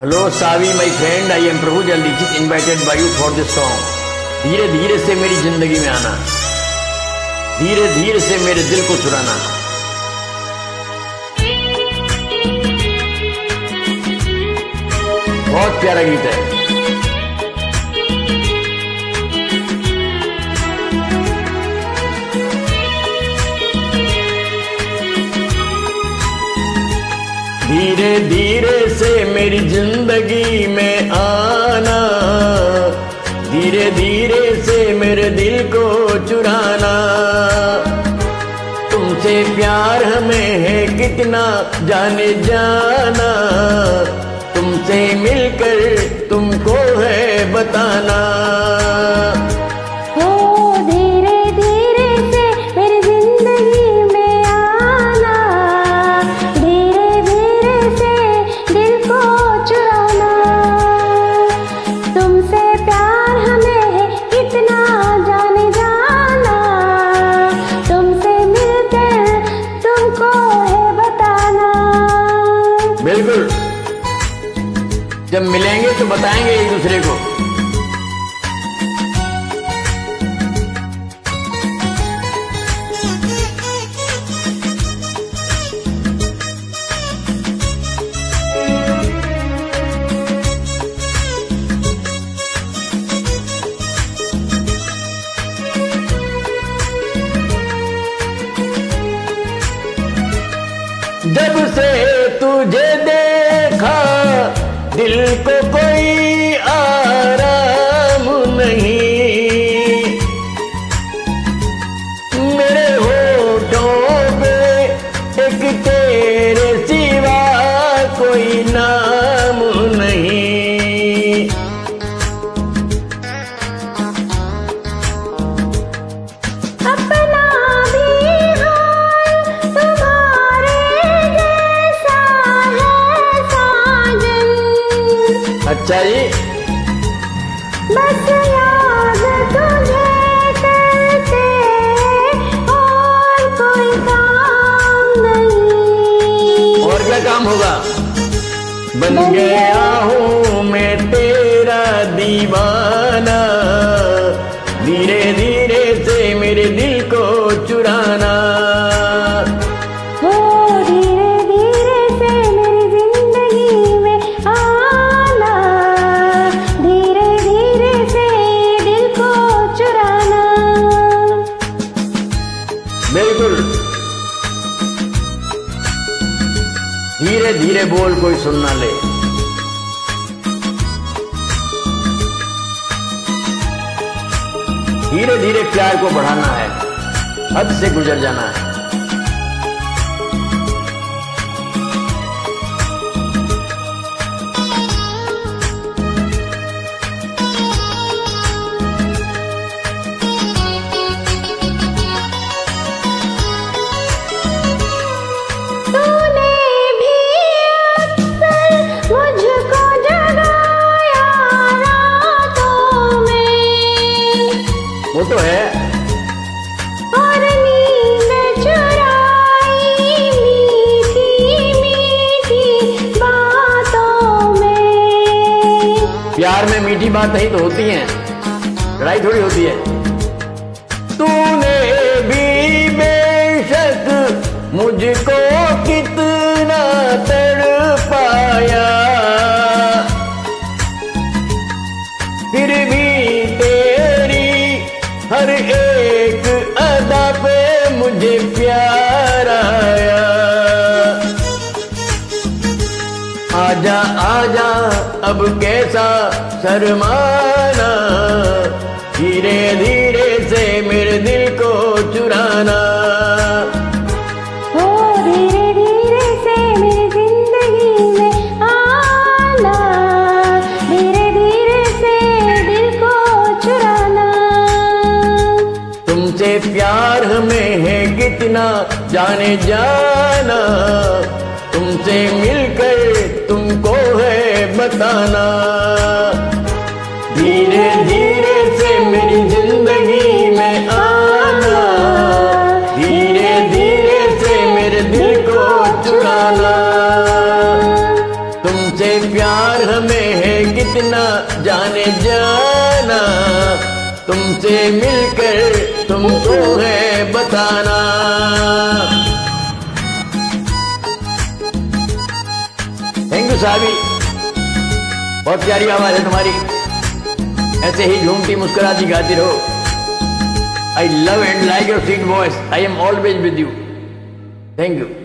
Hello, Savi, my friend. I am Prabhu Jal Dixit, invited by you for this song. धीरे धीरे से मेरी जिंदगी में आना, धीरे धीरे से मेरे दिल को चुराना। बहुत प्यारा गीत है। धीरे धीरे से मेरी जिंदगी में आना, धीरे धीरे से मेरे दिल को चुराना। तुमसे प्यार हमें है कितना जाने जाना, तुमसे मिलकर तुमको है बताना। बिल्कुल, जब मिलेंगे तो बताएंगे एक दूसरे को। जब से तुझे देखा दिल को कोई आराम नहीं, मेरे होठों पे एक तेरे सिवा कोई नाम नहीं। अच्छा जी, बस याद तुझे करते और कोई काम नहीं। और क्या काम होगा? बन गया हूँ मैं तेरा दीवाना, धीरे धीरे से मेरे दिल को चुराना। बिल्कुल, धीरे धीरे बोल, कोई सुन ना ले। धीरे धीरे प्यार को बढ़ाना है, हद से गुजर जाना है। वो तो है, और नींद चुराई मीठी मीठी बातों में। प्यार में मीठी बात ही तो होती है, लड़ाई थोड़ी होती है। तूने भी बेशक मुझको कितना तड़पाया, फिर भी हर एक अदा पे मुझे प्यार आया। आजा आजा अब कैसा शर्माना, धीरे धीरे से मेरे दिल को चुराना। धीरे धीरे से मेरी जिंदगी में आना, धीरे धीरे से दिल को चुराना। तुमसे प्यार हमें है कितना जाने जाना, तुमसे मिलकर तुमको है बताना। धीरे धीरे से मेरी जिंदगी में आना, धीरे धीरे से मेरे दिल को चुराना। तुमसे प्यार हमें है कितना जाने जाना, तुमसे मिलकर तुमको है बताना। थैंक यू साहबी, बहुत प्यारी आवाज है तुम्हारी, ऐसे ही झूमती मुस्कुराती गाती रहो। I love and like your sweet voice, I am always with you. Thank you.